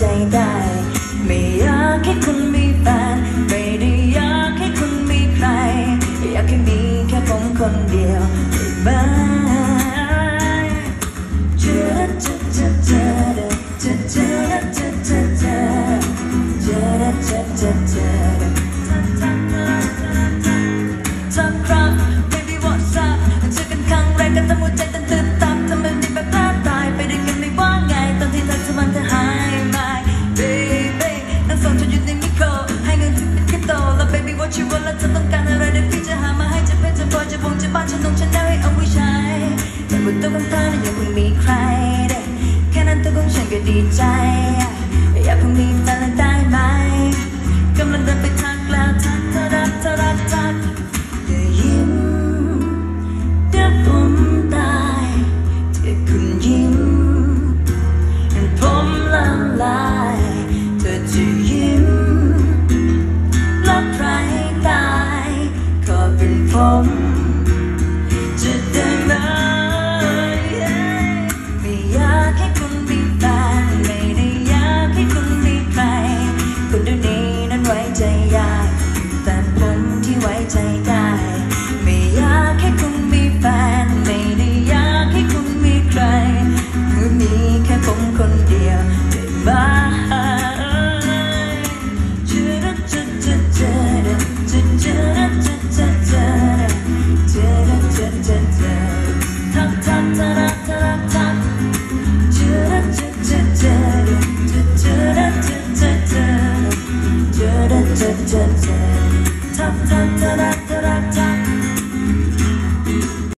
ใจได้ไม่อยากให้คุณมีแฟนไม่ได้อยากให้คุณมีใครอยากให้มีแค่ผมคนเดียวได้ไหมครับ baby what's up เจอกันครั้งแรกก็ทำหัวใจเต้นตึ๊บตับทำไมมีแบบกล้าตายไปด้วยกันไม่ว่าไงตอนที่เธอจะมันเธอหายไป baby นั่งฟังเธออยู่ในมิโครให้เงินถึงเป็นคริปโตแล้ว baby what you want แล้วเธอต้องการอะไรเดี๋ยวพี่จะหามาให้จะเป็นจะพอจะบงจะบ้านฉันต้องฉันได้เอาไว้ใช้แต่บนตัวของเธอยังไม่มีใครแค่นั้นตัวของฉันก็ดีใจอยากคงมีแฟนแล้วได้ไหมกำลังเดินไปทักแล้วทักเธอรักเธอรักทักเธอยิ้มเดี๋ยวผมตายเธอคุณยิ้มผมละลายเธอจะยิ้มแล้วใครตายก็เป็นผมจะได้ไหมไม่อยากให้คุณมีแฟนไม่ได้อยากให้คุณมีใครคนเดียวนี้นั้นไว้ใจยากแต่ผมที่ไว้ใจได้